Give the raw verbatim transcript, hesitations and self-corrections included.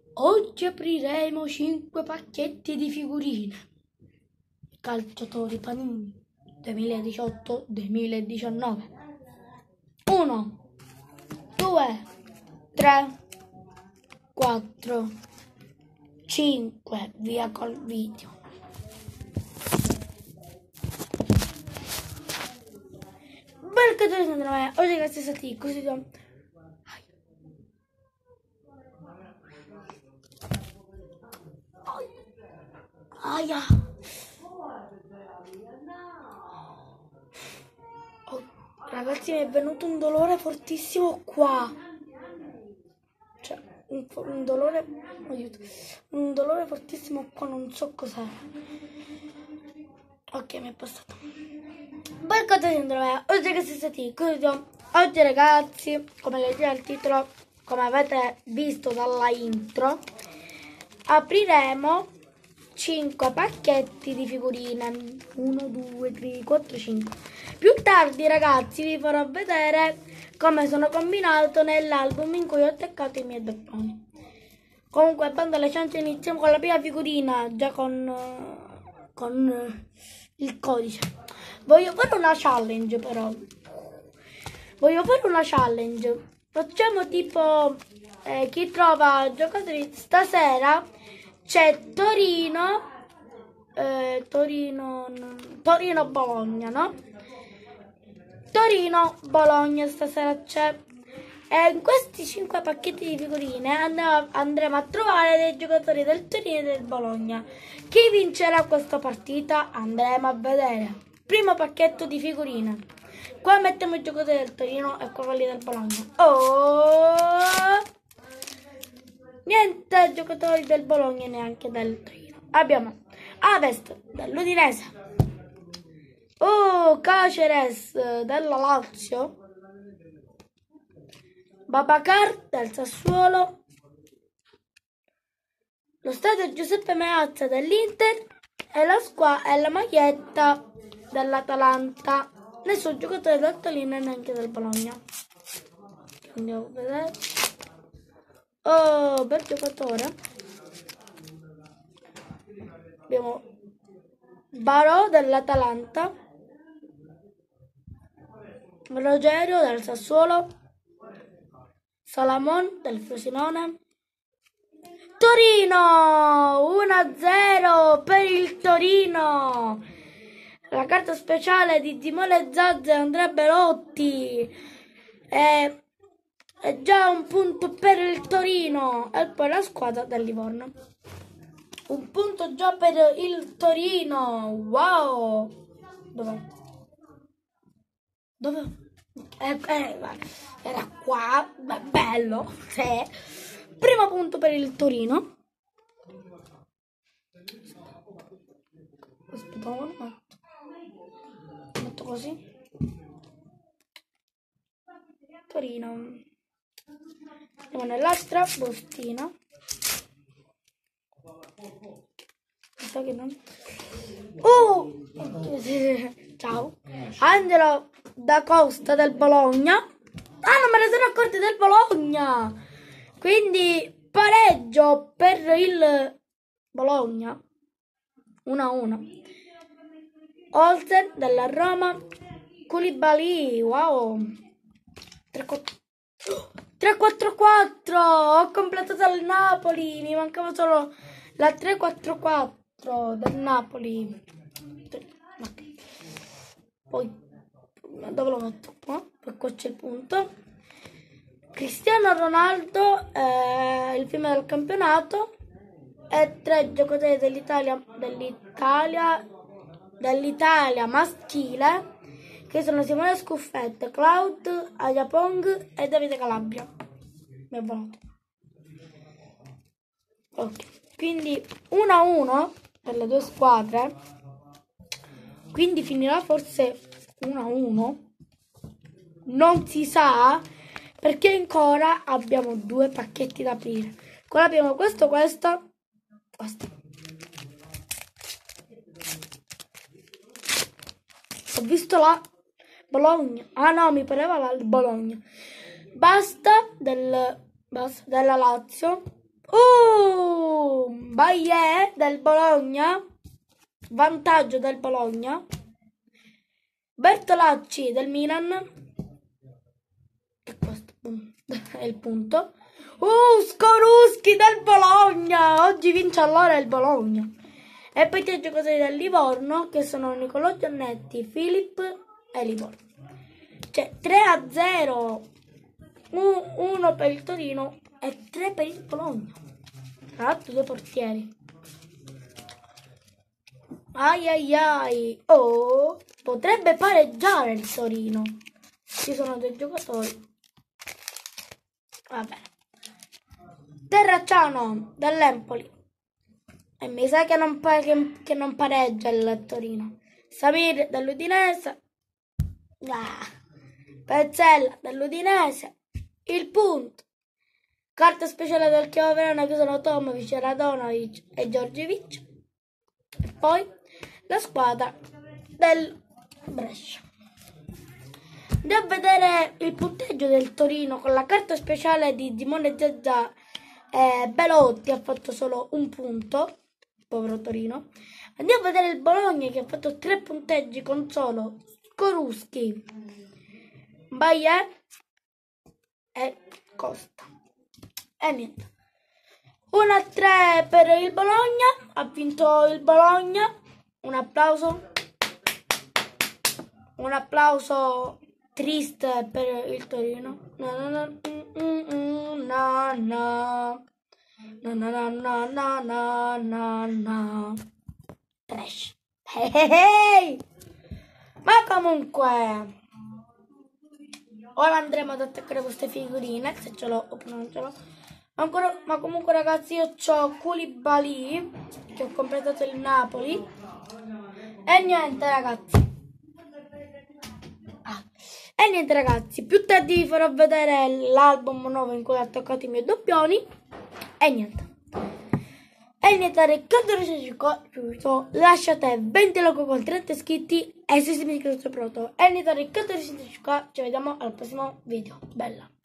Oggi apriremo cinque pacchetti di figurine. Calciatori Panini duemiladiciotto duemiladiciannove. uno, due, tre, quattro, cinque. Via col video. Benvenuti a me. Oggi grazie a te. Così do... Aia. Oh, ragazzi, mi è venuto un dolore fortissimo qua. Cioè, un, un dolore, aiuto, un dolore fortissimo qua, non so cos'è. Ok, mi è passato. Benvenuti a me. Oggi grazie a te. Così do... Oggi ragazzi, come leggete al titolo, come avete visto dalla intro, apriremo cinque pacchetti di figurine. uno, due, tre, quattro, cinque. Più tardi ragazzi vi farò vedere come sono combinato nell'album in cui ho attaccato i miei dopponi. Comunque, bando alle ciance, iniziamo con la prima figurina, già con, con il codice. Voglio fare una challenge però. Voglio fare una challenge. Facciamo tipo eh, chi trova giocatori stasera. C'è Torino, eh, Torino, Torino Bologna, no? Torino Bologna stasera c'è. E in questi cinque pacchetti di figurine andremo, andremo a trovare dei giocatori del Torino e del Bologna. Chi vincerà questa partita andremo a vedere. Primo pacchetto di figurine. Qua mettiamo i giocatori del Torino e qua quelli del Bologna. Oh! Niente giocatori del Bologna e neanche del Torino. Abbiamo Avest dell'Udinese. Oh, Caceres della Lazio. Babacar del Sassuolo. Lo stadio Giuseppe Meazza dell'Inter. E la squadra e la maglietta dell'Atalanta. Nessun giocatore del Torino e neanche del Bologna. Andiamo a vedere. Oh, bel giocatore. Abbiamo Barò dell'Atalanta, Rogerio del Sassuolo, Salamon del Frosinone. Torino uno a zero per il Torino. La carta speciale di Timone Zazza e Andrea Belotti. E è già un punto per il Torino. E poi la squadra del Livorno. Un punto già per il Torino. Wow. Dov'è? Dove? Eh, eh, era qua. Beh, bello. Sì. Primo punto per il Torino. Aspetta un momento. Metto così. Torino. Andiamo nell'altra bustina. So che non... Oh! Ciao. Angelo da Costa del Bologna. Ah, non me ne sono accorti del Bologna. Quindi pareggio per il Bologna. uno a uno. Olsen della Roma. Koulibaly. Wow. tre quattro quattro. Ho completato il Napoli. Mi mancava solo la tre quattro quattro del Napoli. Poi dove lo metto? Qua, poi qua c'è il punto. Cristiano Ronaldo, eh, il primo del campionato. E tre giocatori dell'Italia dell'Italia dell'Italia maschile, che sono Simone Scuffetto, Cloud Ayapong e Davide Calabria. Mi è volato. Ok, quindi uno a uno per le due squadre. Quindi finirà forse uno a uno. Non si sa, perché ancora abbiamo due pacchetti da aprire. Qua abbiamo questo, questo, questo. Ho visto la Bologna. Ah no, mi pareva la Bologna. Basta, del, basta della Lazio. Uh, Baie del Bologna, vantaggio del Bologna, Bertolacci del Milan, e questo è il punto. Uh, Skorupski del Bologna, oggi vince allora il Bologna. E poi tre giocatori del Livorno che sono Nicolò Giannetti, Filippo e Livorno. Cioè tre a zero, uno per il Torino e tre per il Bologna. Tra l'altro due portieri. Ai ai ai. Oh, potrebbe pareggiare il Torino. Ci sono dei giocatori. Vabbè. Terracciano dell'Empoli. E mi sa che non, che, che non pareggia il Torino. Samir dell'Udinese. Ah. Pezzella dell'Udinese. Il punto. Carta speciale del Chievo Verona che sono Tomovic, Radonovic e Giorgievic. E poi la squadra del Brescia. Andiamo a vedere il punteggio del Torino con la carta speciale di Simone Zezà. Eh, Belotti ha fatto solo un punto, povero Torino. Andiamo a vedere il Bologna che ha fatto tre punteggi con solo Skorupski, Baie e Costa. E niente. uno a tre per il Bologna, ha vinto il Bologna. Un applauso. Un applauso triste per il Torino. No, no, no. No, no, no, no, no, no, no, no, no, no, trash. Hey, hey, hey. Ma comunque, ora andremo ad attaccare queste figurine, se ce l'ho oppure non ce l'ho. Ancora, ma comunque ragazzi, io ho Koulibaly, che ho completato il Napoli. E niente ragazzi. E niente ragazzi, più tardi vi farò vedere l'album nuovo in cui ho attaccato i miei doppioni. E niente. E niente, ricordate, lasciate venti like con trenta iscritti e se siete iscritti al pronto. E niente, ricordate, ci vediamo al prossimo video. Bella.